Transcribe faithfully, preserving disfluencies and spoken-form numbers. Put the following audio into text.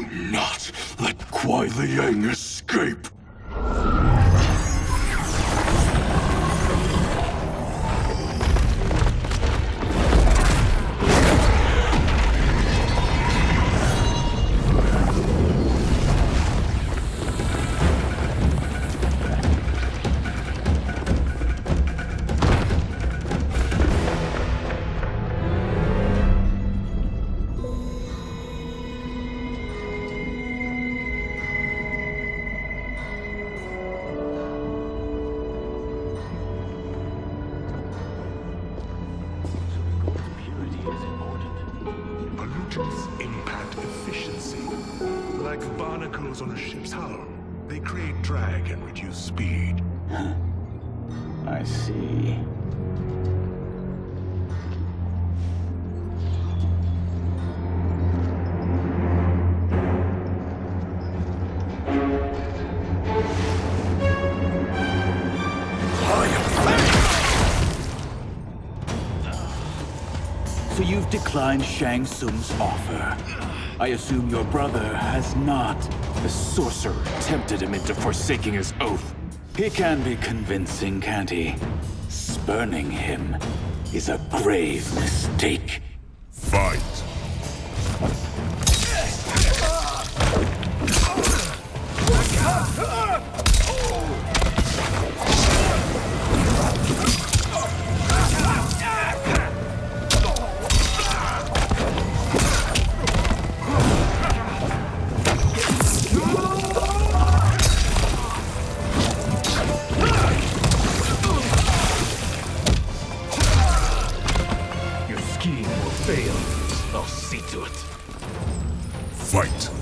not let Kuai Liang escape! Pollutants impact efficiency. Like barnacles on a ship's hull, they create drag and reduce speed. I see. So you've declined Shang Tsung's offer. I assume your brother has not. The sorcerer tempted him into forsaking his oath. He can be convincing, can't he? Spurning him is a grave mistake. Fight! Your scheme will fail. I'll see to it. Fight!